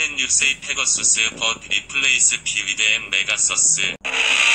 Can you say Pegasus but replace P with M Megasus?